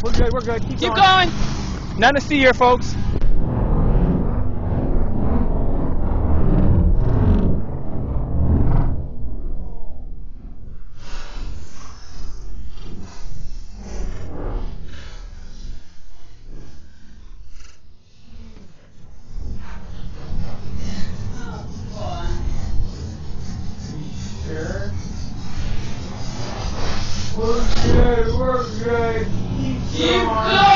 We're good, we're good. Keep going. Nothing to see here, folks. We're good, we're good. Keep going.